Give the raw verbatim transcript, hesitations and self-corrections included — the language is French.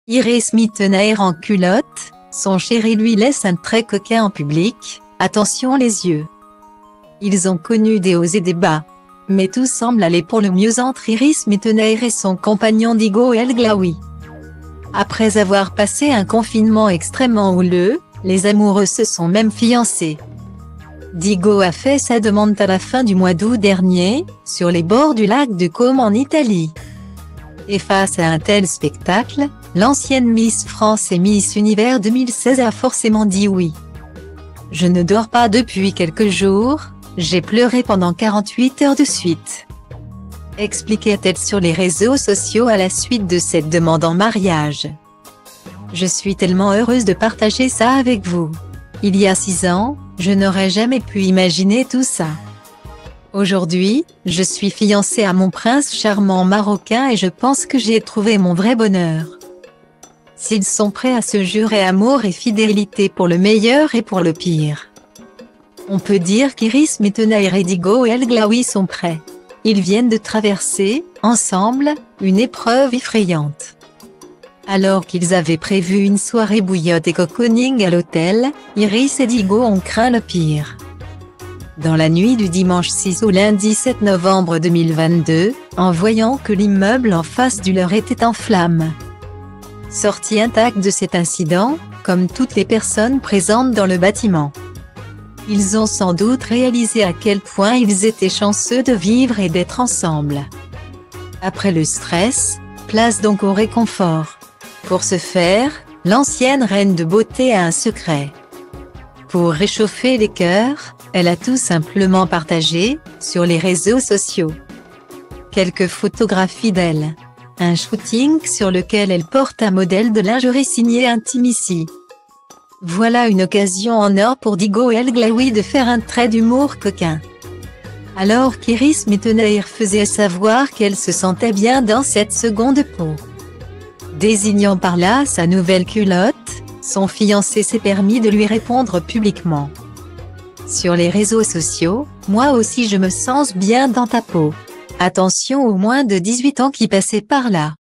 Iris Mittenaere en culotte, son chéri lui laisse un trait coquin en public, attention les yeux. Ils ont connu des hauts et des bas. Mais tout semble aller pour le mieux entre Iris Mittenaere et son compagnon Digo El Glaoui. Après avoir passé un confinement extrêmement houleux, les amoureux se sont même fiancés. Digo a fait sa demande à la fin du mois d'août dernier, sur les bords du lac de Como en Italie. Et face à un tel spectacle, l'ancienne Miss France et Miss Univers deux mille seize a forcément dit oui. « Je ne dors pas depuis quelques jours, j'ai pleuré pendant quarante-huit heures de suite », expliquait-elle sur les réseaux sociaux à la suite de cette demande en mariage. « Je suis tellement heureuse de partager ça avec vous. Il y a six ans, je n'aurais jamais pu imaginer tout ça. Aujourd'hui, je suis fiancée à mon prince charmant marocain et je pense que j'ai trouvé mon vrai bonheur. S'ils sont prêts à se jurer amour et fidélité pour le meilleur et pour le pire. On peut dire qu'Iris Mittenaere et Digo El Glaoui sont prêts. Ils viennent de traverser, ensemble, une épreuve effrayante. Alors qu'ils avaient prévu une soirée bouillotte et cocooning à l'hôtel, Iris et Digo ont craint le pire. Dans la nuit du dimanche six au lundi sept novembre deux mille vingt-deux, en voyant que l'immeuble en face du leur était en flammes. Sortis intacts de cet incident, comme toutes les personnes présentes dans le bâtiment. Ils ont sans doute réalisé à quel point ils étaient chanceux de vivre et d'être ensemble. Après le stress, place donc au réconfort. Pour ce faire, l'ancienne reine de beauté a un secret. Pour réchauffer les cœurs, elle a tout simplement partagé, sur les réseaux sociaux, quelques photographies d'elle. Un shooting sur lequel elle porte un modèle de lingerie signé Intimacy. Voilà une occasion en or pour Digo El Glaoui de faire un trait d'humour coquin. Alors qu'Iris Mittenaere faisait savoir qu'elle se sentait bien dans cette seconde peau. Désignant par là sa nouvelle culotte, son fiancé s'est permis de lui répondre publiquement. Sur les réseaux sociaux, moi aussi je me sens bien dans ta peau. Attention aux moins de dix-huit ans qui passaient par là.